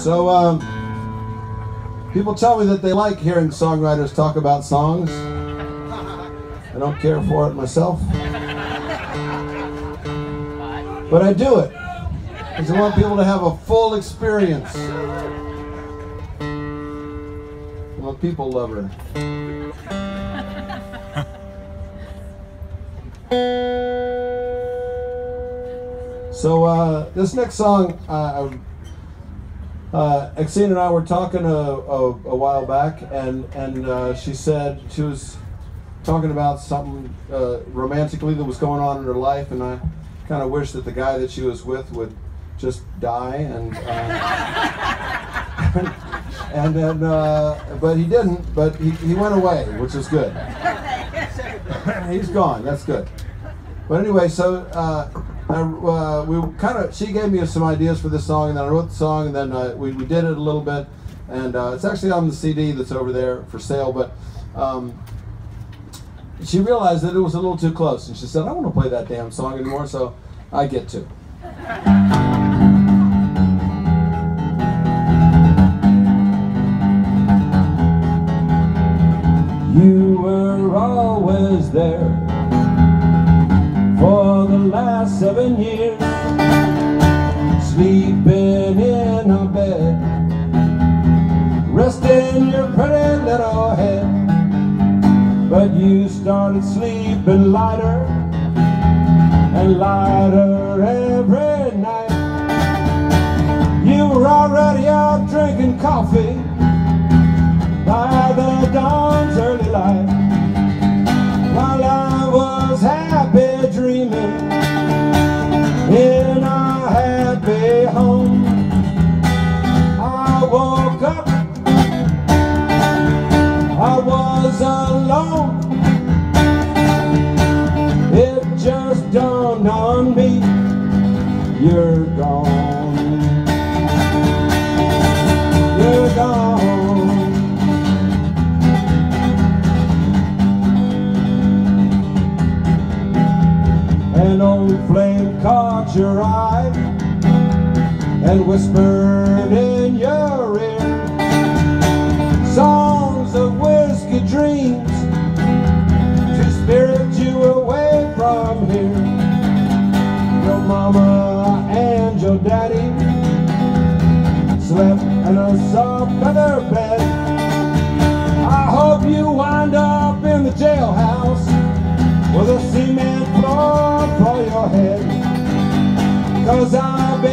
So, people tell me that they like hearing songwriters talk about songs. I don't care for it myself. But I do it because I want people to have a full experience. I'm a people lover. So this next song, Exene and I were talking a while back, and she said she was talking about something romantically that was going on in her life, and I kind of wish that the guy that she was with would just die, and then but he didn't. But he went away, which is good. He's gone. That's good. But anyway, so she gave me some ideas for this song, and then I wrote the song, and then we did it a little bit, and it's actually on the CD that's over there for sale. But she realized that it was a little too close, and she said, "I don't want to play that damn song anymore," so I get to. You were always there for the last 7 years, sleeping in a bed, resting your pretty little head. But you started sleeping lighter and lighter every night. You were already out drinking coffee by the dawn's early light, while I was happy dreaming in a happy home. I woke up, I was alone. It just dawned on me, you're gone. You're gone. An old flame caught your eye and whispered in your ear songs of whiskey dreams to spirit you away from here. Your mama and your daddy slept in a soft feather bed. I hope you wind up in the jailhouse with a cement floor for your head, 'cause I've been